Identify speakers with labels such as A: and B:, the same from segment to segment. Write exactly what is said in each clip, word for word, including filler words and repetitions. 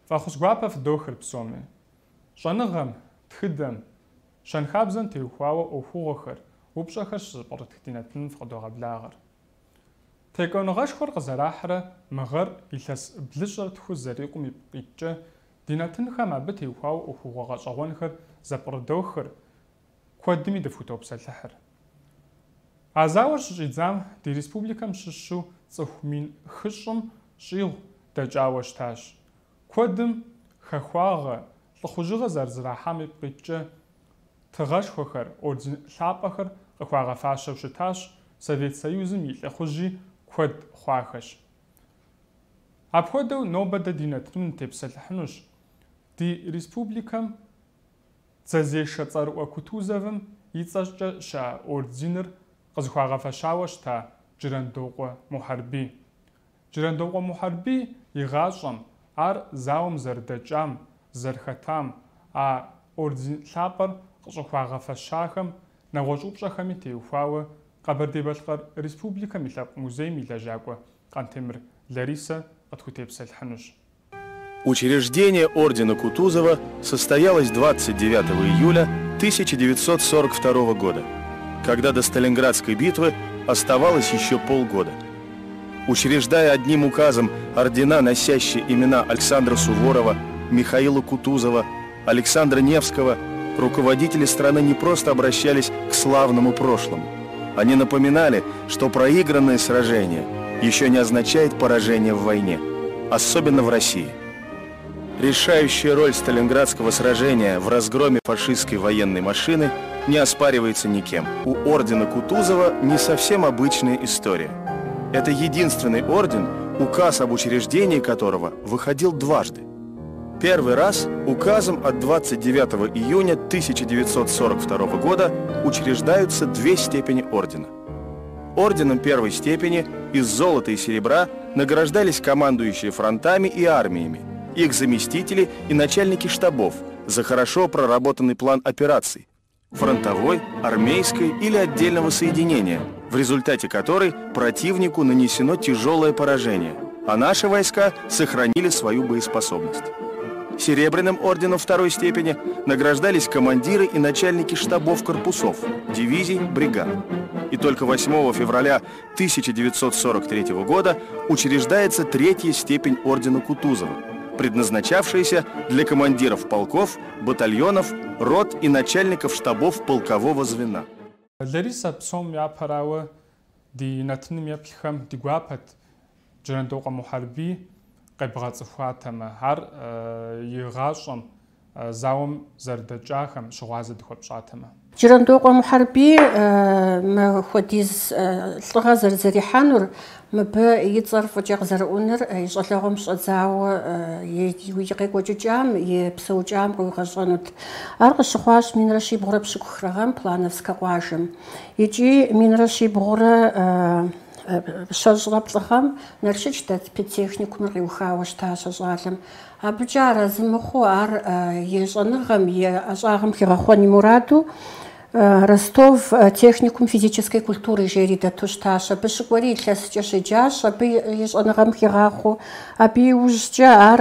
A: فخص جوابه في دوخر بسومي شنغم تخدم شنخابزن تيوخواو أو خوغخر وبشخش برتكتينتن فقدوغ بلاغر تيكون غاشخور غزراحرة مغر إلس بلجر تخو زريقو ميبقيتش دينتن خما بتيوخواو أو خوغ غاشغوانخر زبردوخر كودمي دفوتو بسالحر عزاور شجيزام دي ريسبوبليكا مششو صخمين خشم شيغ دجاوشتاش كودم خخواغ لخوجغ زرزراحة ميبقيتش تغاش خوخر أوردين ثابخر خواغ فاشو شتاش سوفيت سيوزم يلخوجي كود خواخش أبخودو نوبدا دينتن تبسلحنوش دي ريسبوبليكا تزيش تصار وكتوزفم يتصاش شا أوردينر قزخواغ فاشاوش تا جرندوغ محاربي جرندوغ محاربي يغاشم ار زاوم زردجام زرختام ا أوردين ثابر قزخواغ فاشاخم نغوشوب شاخمي تيوفاوه قبردي بالقر ريسبوبليكا ميلاب مузей миляжаква Кантемир Лариса от Кутепсельхануш.
B: Учреждение ордена Кутузова состоялось двадцать девятого июля тысяча девятьсот сорок второго года, когда до Сталинградской битвы оставалось еще полгода. Учреждая одним указом ордена, носящие имена Александра Суворова, Михаила Кутузова, Александра Невского, руководители страны не просто обращались к славному прошлому. Они напоминали, что проигранное сражение еще не означает поражение в войне, особенно в России. Решающая роль Сталинградского сражения в разгроме фашистской военной машины не оспаривается никем. У ордена Кутузова не совсем обычная история. Это единственный орден, указ об учреждении которого выходил дважды. Первый раз указом от двадцать девятого июня тысяча девятьсот сорок второго года учреждаются две степени ордена. Орденом первой степени из золота и серебра награждались командующие фронтами и армиями, их заместители и начальники штабов за хорошо проработанный план операций, фронтовой, армейской или отдельного соединения, в результате которой противнику нанесено тяжелое поражение, а наши войска сохранили свою боеспособность. Серебряным орденом второй степени награждались командиры и начальники штабов корпусов, дивизий, бригад. И только восьмого февраля тысяча девятьсот сорок третьего года учреждается третья степень ордена Кутузова, предназначавшаяся для командиров полков, батальонов, рот и начальников штабов полкового звена.
A: Лариса псом япарауэ ди натным яплъхэм ди гуапэт Джэрандокъуэ Мухьэрбий къебгъэцӏыхуатэмэ ар игъащӏэм зауэм зэрыдэкӏахэм щыгъуазэ дыхуэпщӏатэмэ.
C: Джэрандокъуэ Мухьэрбий махуэдиз лӏыгъэ зэрызэрихьэнур мыбы и цӏэр фӏыкӏэ къызэрыӏуныр и щӏалэгъуэм щӏэдзауэ и къекӏуэкӏыкӏам, и псэукӏам къыуигъэщӏэнут. Ар къыщыхъуащ минрэ щибгъурэ пщыкӏухрэгъэм Плановскэ къуажэм. Икӏи минрэ щибгъурэ щэщӏрэ плӏыгъэм Налшыч дэт педтехникумыр къиухауэ щытащ а щӏалэм. Абыкӏэ арэзымыхъуу ар и щӏэныгъэм, и ӏэщӏагъэм хигъэхъуэн и мураду Ростов техникум физической культуры жери дэту щытащ. Абы щыкӏуэри илъэскӏэ щеджащ, абы и щӏэныгъэм хигъахъуэу. Абы иужькӏэ ар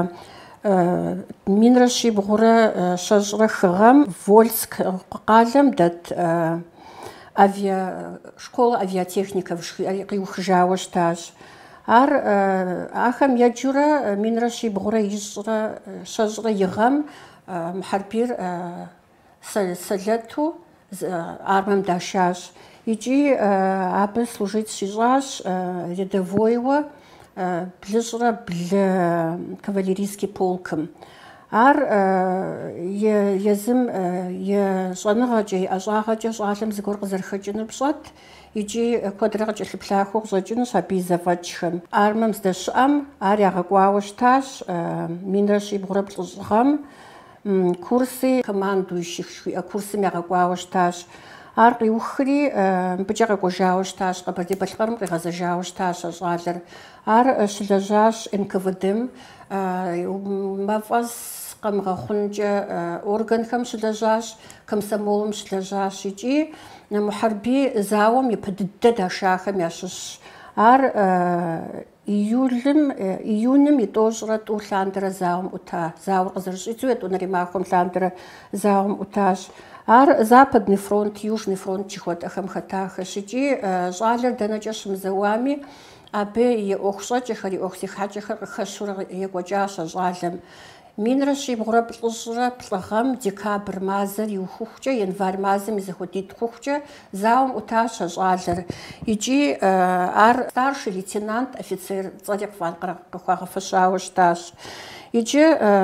C: минрэ щибгъурэ щэщӏрэ хыгъэм Вольск къалэм дэт авиа школа авиатехника къиухыжауэ щытащ. Ар ахэм еджурэ минрэ щибгъурэ ищӏрэ щэщӏрэ игъэм Мухьэрбийр сэлэту армэм дашащ. Икӏи абы служить щищӏащ рядовойуэ блыщӏрэ блы кавалерийский полкым. Ар езым и щӏэныгъэкӏэ, и ӏэщӏагъэкӏэ щӏалэм зыгуэр къызэрыхэкӏыну пщӏэт, икӏи куэдрэ къыкӏэлъыплъахуэу къыщӏэкӏыну абы и зэфӏэкӏхэм. Армэм здэщыӏэм ар ягъэкӏуауэ щытащ минрэ щибгъурэ плӏыщӏыгъэм курсы командующих жыхуиӏэ курсым ягъэкӏуауэ щытащ. Ар къиухри мыбыкӏэ къэкӏуэжауэ щытащ, Къэбэрдей-Балъкъэрым къигъэзэжауэ щытащ а щӏалэр. Ар щылэжьащ эн ка вэ дэм, мафӏэс къэмыгъэхъункӏэ органхэм щылэжьащ, комсомолым щылэжьащ. Икӏи Мухьэрбий зауэм ипэ дыдэ дашахэм ящыщ ар июлем июнем и тоже ту ландера заум ута заур разрешит у наримахом ландера заум утаж ар западный фронт южный фронт чихот ахамхатаха шичи жалер даначашм зауами абе и охшачхари охсихачхар хашура егожаша жалем минраши бграб лжра плагам декабрь мазер юхухча январь мазем изходит хухча заум уташа жалер иджи ар старший лейтенант офицер цадик ванкара фашаушташ иджи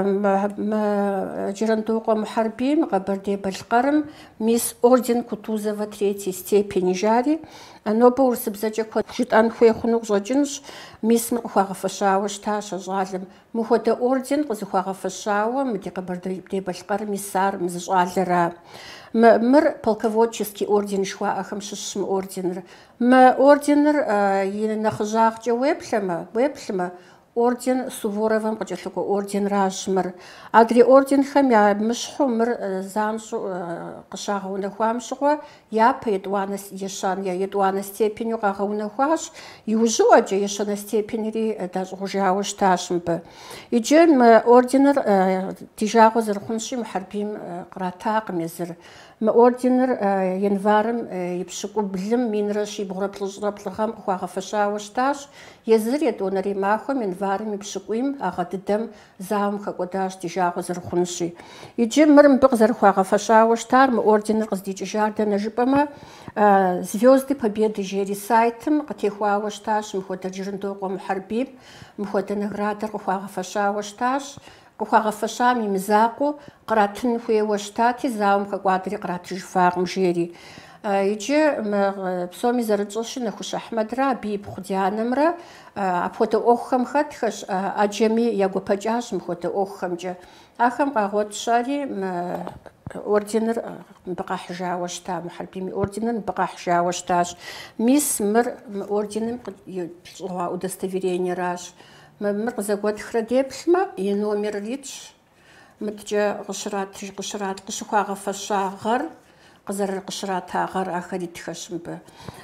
C: Жирандока Мухарбим Габарде Балькарм мисс орден Кутузова третьей степени жари но по урсыбзачек житан хуехунук жоджинш мисс Мухагафашауа шташа жалем мухота орден Кузухагафашауа мди Габарде Балькар миссар мзжалера мыр полководческий орден шва ахамшишм орденер м орденер нахжахча веплема веплема орден Суворовым почему орден Рашмар, адри орден хамя мшхумр замшу кашагауна хуамшуа я поедуанас ешан я едуана степенью кагауна хуаш южу аджа ешана степени даже хужауш ташмбе иджен орденер тижагу зерхуншим харбим кратак мезер орденер январым ипшику блим минраши бграплжраплгам хуагафашаушташ езрет онаримахом январым ипшикуим агаддам заум хакодаш тижагу зерхунши иджен мрм бгзер хуагафашауштар орденер гздичжарда нажипама звезды победы жери сайтом катехуаушташ мхода Жирандока Мухарбим мхода наградер хуагафашаушташ Кухагафашами мизаку каратын хуеваштати заум хаквадри каратыжфагм жери иджи псоми зарыцоши нахуш Ахмадра биб худянамра апхота оххамхат хаш аджами ягопаджаш мхота оххамджа ахам каготшари орденер бакахжавашта Мухарбими орденер бакахжавашташ мисс мир орденем удостоверение раш мыр загод храдепшма и номер рич мтжа гшрат гшрат гшхага фашагар гзар гшрат агар ахарит хашмбе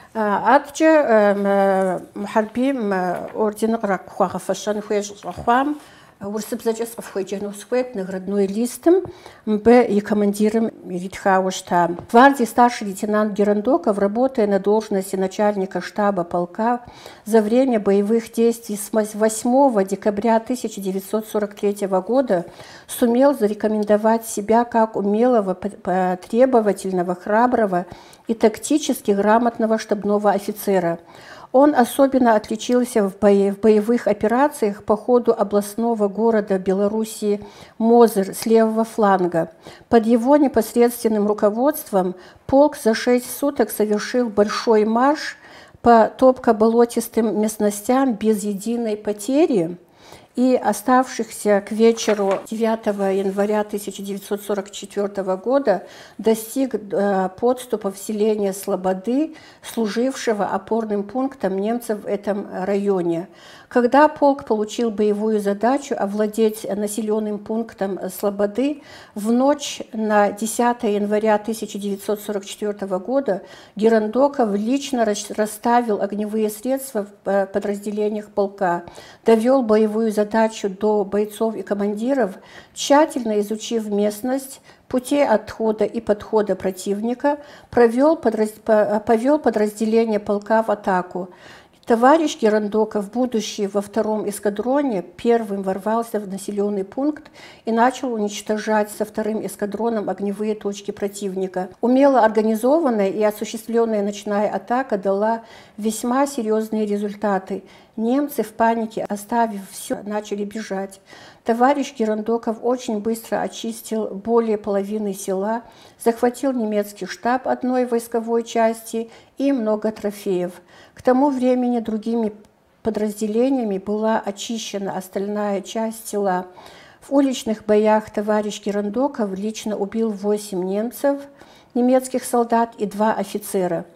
C: атжа Мухарбим орден грак хага фашан хуеж хвам урсыбзачес фхойджанусхвет наградной листом мб и командиром Ритхауштам. Гвардии старший лейтенант Герандоков, работая на должности начальника штаба полка, за время боевых действий с восьмого декабря тысяча девятьсот сорок третьего года сумел зарекомендовать себя как умелого, требовательного, храброго и тактически грамотного штабного офицера. Он особенно отличился в боевых операциях по ходу областного города Белоруссии Мозыр с левого фланга. Под его непосредственным руководством полк за шесть суток совершил большой марш по топко-болотистым местностям без единой потери и оставшихся к вечеру девятого января тысяча девятьсот сорок четвёртого года достиг подступов селения Слободы, служившего опорным пунктом немцев в этом районе. Когда полк получил боевую задачу овладеть населенным пунктом Слободы, в ночь на десятое января тысяча девятьсот сорок четвёртого года Герандоков лично расставил огневые средства в подразделениях полка, довел боевую задачу до бойцов и командиров, тщательно изучив местность, пути отхода и подхода противника, провел подраз... повел подразделение полка в атаку. Товарищ Герандоков, будущий во втором эскадроне, первым ворвался в населенный пункт и начал уничтожать со вторым эскадроном огневые точки противника. Умело организованная и осуществленная ночная атака дала весьма серьезные результаты. Немцы в панике, оставив все, начали бежать. Товарищ Герандоков очень быстро очистил более половины села, захватил немецкий штаб одной войсковой части и много трофеев. К тому времени другими подразделениями была очищена остальная часть села. В уличных боях товарищ Герандоков лично убил восемь немцев, немецких солдат и два офицера.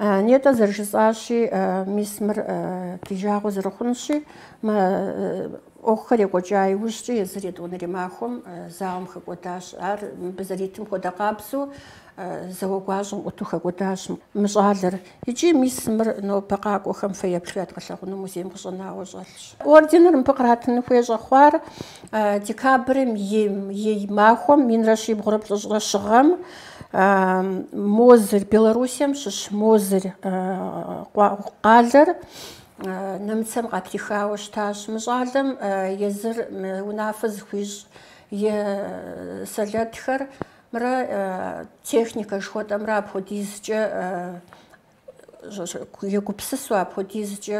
C: Нетӏэ зэрыжысӏащи, мис мыр лэжьагъуэ зэрыхъунщи, ӏуэхухэр екӏуэкӏа иужькӏэ езыр етӏуанэрей махуэм зауэм хэкӏуэдащ. Ар мыбы зэритым хуэдэ къабзэу зауэ гуащӏэм ӏуту хэкӏуэдащ мы щӏалэр. Икӏи мис мыр нобэ къакӏуэхэм фэеплъу ядгъэлъэгъуну музейм къыщӏэнауэ щӏэлъщ. Орденыр мыбы къратын хуей щӏэхъуар декабрым и махуэм минрэ щибгъурэ плӏыщӏрэ щыгъэм Мозырь, Белоруссием щыщ Мозырь къалэр немцэм къатрихауэ щытащ. Мы щӏалэм езыр унафэ зыхуищӏ е солдатхэр мырэ техникэ жыхуэтӏэмрэ апхуэдизкӏэ егупсысу апхуэдизкӏэ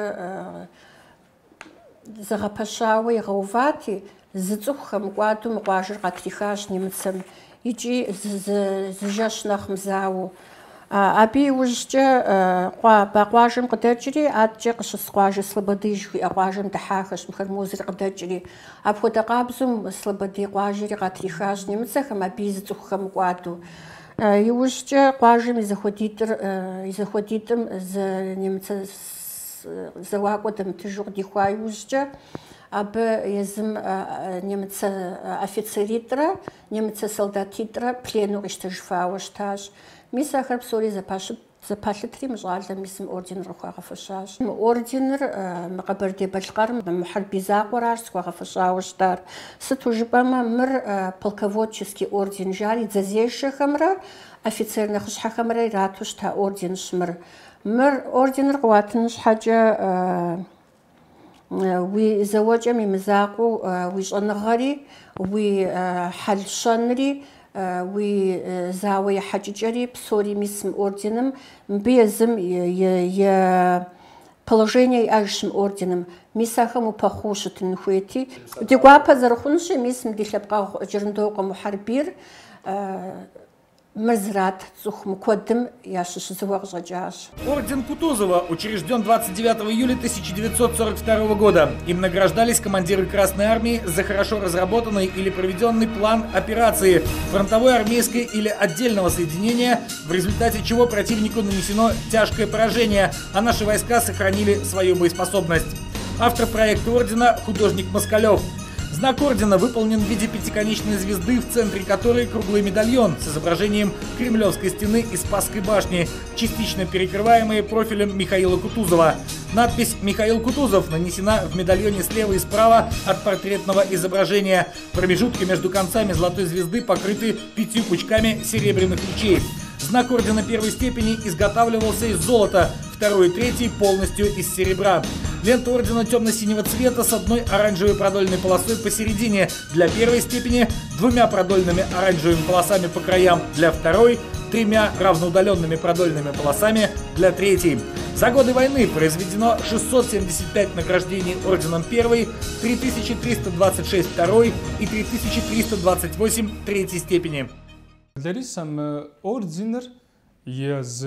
C: зэгъэпэщауэ игъэувати, зы цӏыху хэмыкӏуадэу мы къуажэр къатрихащ немцэм. Икӏи зы жэщ нэхъ мызауэу. Абы иужькӏэ къуажэм къыдэкӏри, адэкӏэ къыщыс къуажэ Слободыж жыхуиӏэ къуажэм дыхьахэщ, мыхэр Мозыр къыдэкӏри. Апхуэдэ къабзэу Слободый къуажэри къатрихащ немцэхэм, абы зы цӏыху хэмыкӏуадэу. Иужькӏэ къуажэм и зэхуэдитӏыр, и зэхуэдитӏым зы немцэ зэуакӏуэ дэмытыжу къыдихуа иужькӏэ, абы езым немцэ офицеритӏрэ, немцэ солдатитӏрэ плену къищтэжыфауэ щытащ. Мис ахэр псори зэпалъытри мы щӏалэм мисым орденыр къыхуагъэфэщащ. Мы орденыр мы Къэбэрдей-Балъкъэрым мы хьэрбий закъуэращ схуагъэфэщауэ щытар. Сыту жыпӏэмэ, мыр полководческий орден жари дзэзешэхэмрэ офицер нэхъыщхьэхэмрэ ирату щыта орденщ мыр. Мыр орденыр къыуатыну щхьэкӏэ уи зэуэкӏэм и мызакъуэу уи щӏэныгъэри, уи хьэлщэнри, уи зауэ ехьэкӏыкӏэри псори мис мы орденым, мыбы езым положение иӏэжщ мы орденым. Мис ахэм упэхъуу щытын хуейти, ди гуапэ зэрыхъунщи, мис мы ди лъэпкъэгъу Джэрындоу къэмухьэрбийр Мазрат цӏыху куэдым ящыщызыуэ къыщӏэкӏащ.
D: Орден Кутузова учрежден двадцать девятого июля тысяча девятьсот сорок второго года. Им награждались командиры Красной Армии за хорошо разработанный или проведенный план операции фронтовой, армейской или отдельного соединения, в результате чего противнику нанесено тяжкое поражение, а наши войска сохранили свою боеспособность. Автор проекта ордена – художник Москалев. Знак ордена выполнен в виде пятиконечной звезды, в центре которой круглый медальон с изображением Кремлевской стены и Спасской башни, частично перекрываемые профилем Михаила Кутузова. Надпись «Михаил Кутузов» нанесена в медальоне слева и справа от портретного изображения. Промежутки между концами золотой звезды покрыты пятью пучками серебряных лучей. Знак ордена первой степени изготавливался из золота, второй и третий полностью из серебра. Лента ордена темно-синего цвета с одной оранжевой продольной полосой посередине для первой степени, двумя продольными оранжевыми полосами по краям для второй, тремя равноудаленными продольными полосами для третьей. За годы войны произведено шестьсот семьдесят пять награждений орденом первой, три тысячи триста двадцать шесть второй и три тысячи триста двадцать восемь третьей степени.
A: Ларисам орденер ез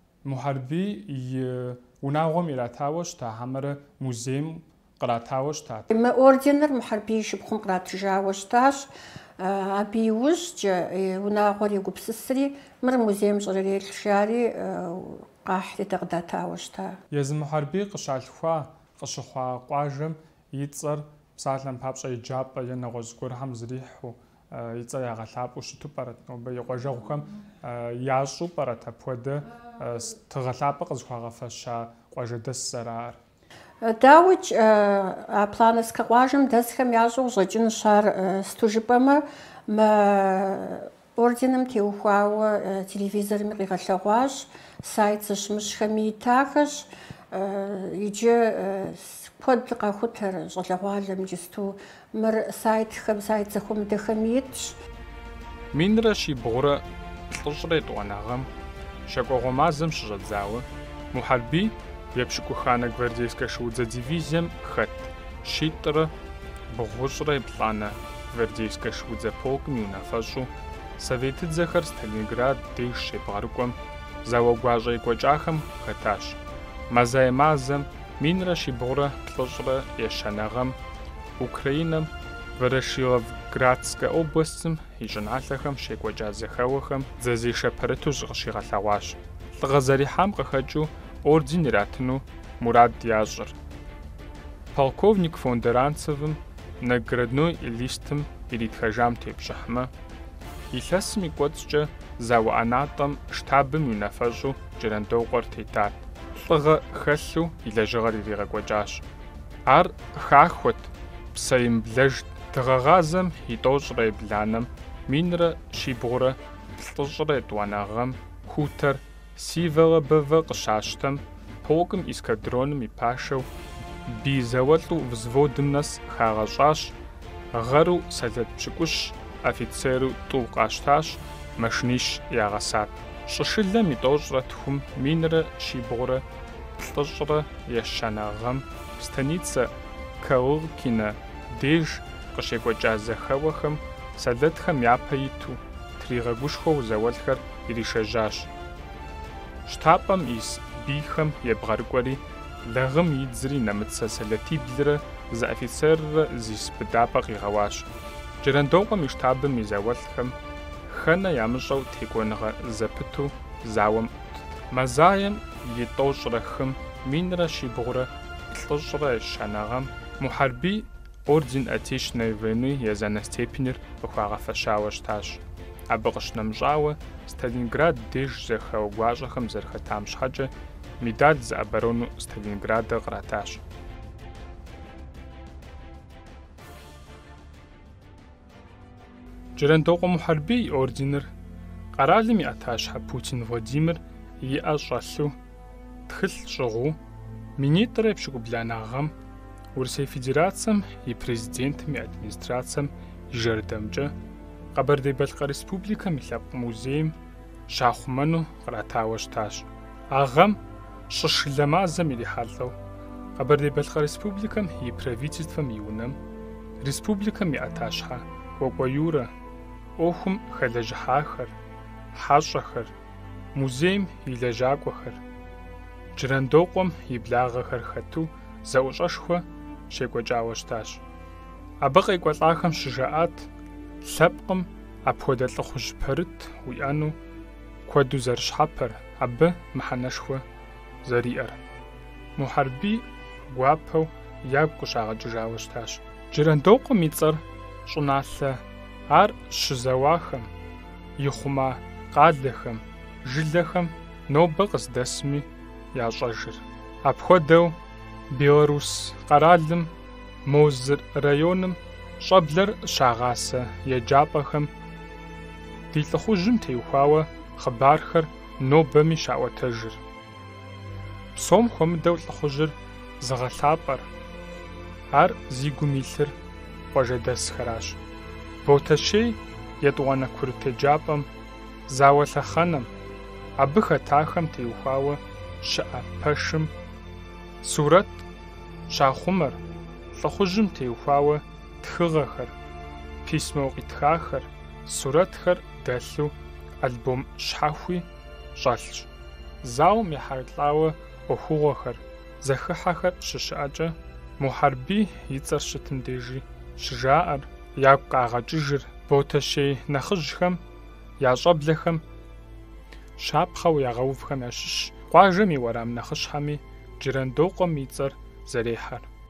A: محاربی وناغم ایراتاوش تا همرا موزیم قراتاوش تا.
C: ما اوردینر محاربی شبخون قراتجاوش تاش ابیوش جا وناغوری گوبسسری مر موزیم جرری الشاری قاحتی تقداتاوش تا.
A: یز محاربی قشال خوا قشخوا قاجم یتصر سالم پابش ایجاب یا نغزگور هم زریح و یتصر یغلاب و شتو برات نو به یقاجو کم یاشو برات پوده تغلاب قزخوا فشا قاجدس سرار.
C: داوج планස් къуажэм дэсхэм ящӏэу щӏэкӏын щар стужыпӏэмэ мы орденым теухуауэ телевизорми къигъэлъэгъуащ, сайт зыщымыщӏхэми итахэщ, иджы куэд къэхутэр щӏалэгъуалэм иджысту мыр сайтхэм, сайт зэхуэмыдэхэми итщ.
A: Минрэ щибгъурэ лӏыщӏрэ етӏуанагъэм щакӏуэгъуэ мазэм щыщӏэдзауэ Мухьарбий епщыкӏуханэ гвардейскэ шуудзэ дивизием хэт щитӏрэ бгъущӏрэ еплӏанэ гвардейскэ шуудзэ полкым и унафэщӏу советыдзэхэр Сталинград деж щебгъэрыкӏуэм зауэ гуащӏэ екӏуэкӏахэм хэтащ. Мазэ мазэм минрэ щибгъурэ плӏыщӏрэ ещанэгъэм Украинэм Ворошиловградскэ областым и щӏыналъэхэм щекӏуэкӏа зэхэуэхэм дзэзешэ пэрыту къыщигъэлъэгъуащ. лӏыгъэ зэрихьам къыхэкӏыу орден иратыну мурад ящӏыр. Полковник Фондеранцевым наградной листым иритхэжам тепщӏыхьмэ, илъэсым и кӏуэцӏкӏэ зауӏэнатӏэм штабым и унафэщӏу Джэрэндокъуэр тетат. Лӏыгъэ хэлъу и лэжьыгъэр иригъэкӏуэкӏащ. Ар хахуэт, псэемыблэж дыгъэгъазэм и тӏощӏрэ ебланэм минрэ щибгъурэ плӏыщӏрэ етӏуанэ гъэм хутэр Сивэлэ-Бэвэ къыщащтэм полкым эскадроным и пашэу бий зауэлӏу взводым нэс хагъэщӏащ, гъэру сэлэт пщыкӏущ, офицеру тӏу къащтащ, машинищ ягъэсат. Щӏышылэм и тӏощӏрэ тхум минрэ щибгъурэ плӏыщӏрэ ещанэ гъэм станицэ Калыгкинэ деж къыщекӏуэкӏа зэхэуэхэм солдатхэм япэ иту тригъэгушхуэу зауэлӏхэр иришэжьащ. Штабым ис бийхэм ебгъэрыкӏуэри лагъым идзри нэмыцэ солдатиблрэ зы офицеррэ зис быдапӏэ къигъэуащ. Джэрэндокъуэм и штабым и зауэлӏхэм хэнэ ямыщӏэу текӏуэныгъэ зэпыту зауэм ӏутт. Мазаем и тӏощӏрэ хым минрэ щибгъурэ плӏыщӏрэ ещанэ гъэм Мухьэрбий орден Отечественной войны езанэ степеныр къыхуагъэфэщауэ щытащ. Абы къыщынэмыщӏауэ Сталинград деж зэхэуэ гуащӏэхэм зэрыхэтам щхьэкӏэ медаль за оборону Сталинграда къратащ. Джэрэндокъуэ Мухьэрбий орденыр къэралым и ӏэтащхьэ Путин Владимир и ӏэ щӏэлъу тхылъ щӏыгъуу минитӏрэ епщыкӏубланэ гъэм Урысей Федерацием и президентым и администрацием и жэрыдэмкӏэ Къэбэрдей-Балъкъэр Республикэм и лъэпкъ музейм щахъумэну къратауэ щытащ. А гъэм щӏышылэ мазэм ирихьэлӏэу Къэбэрдей-Балъкъэр Республикэм и правительствэм и унэм республикэм и ӏэтащхьэ ӏуэкӏуэ-юрэ, ӏуэхум хэлэжьыхьахэр, хьэщӏэхэр, музейм и лэжьакӏуэхэр, Джэрэндокъуэм и благъэхэр хэту зэӏущӏэшхуэ щекӏуэкӏауэ щытащ. Абы къекӏуэлӏахэм щыжаӏат лъэпкъым апхуэдэ лӏыхъужь пэрыт уиӏэну куэду зэрыщхьэпэр, абы мыхьэнэшхуэ зэриӏэр. Мухьэрбий гуапэу ягу къыщагъэкӏыжауэ щытащ. Джэрэндокъуэм и цӏэр щӏыналъэ, ар щызэуахэм, ихъума къалэхэм, жылэхэм нобэ къыздэсми ящӏэжыр. Апхуэдэу Белорус къэралым Мозыр районым щӏэблэр щагъасэ еджапӏэхэм ди лӏыхъужьым теухуауэ хъыбархэр нобэми щаӏуэтэжыр. Псом хуэмыдэу лӏыхъужьыр зыгъэлъапӏэр, ар зи гум илъыр къуажэдэсхэращ. Ботэщей етӏуанэ курыт еджапӏэм, зауэ лъэхъэнэм, абы хэтахэм теухуауэ щыӏэ пэшым сурэт щахъумэр, лӏыхъужьым теухуауэ тхыгъэхэр, письмо къитхахэр, сурэтхэр дэлъу альбом щхьэхуи щӏэлъщ. Зауэм ехьэрылӏауэ ӏуэхугъуэхэр, зэхыхьэхэр щыщыӏэкӏэ Мухьэрбий и цӏэр щытым дежи щыжаӏэр, ягу къагъэкӏыжыр ботэщей нэхъыжьхэм, я щӏэблэхэм, щапхъэу ягъэувхэм ящыщ къуажэм и уэрам нэхъыщхьэми Джэрэндокъуэм и цӏэр зэрехьэр.